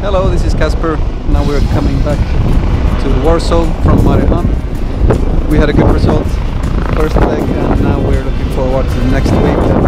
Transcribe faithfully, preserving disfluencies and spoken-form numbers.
Hello, this is Kasper. Now we're coming back to Warsaw from Mariehamn. We had a good result first leg, and now we're looking forward to the next week.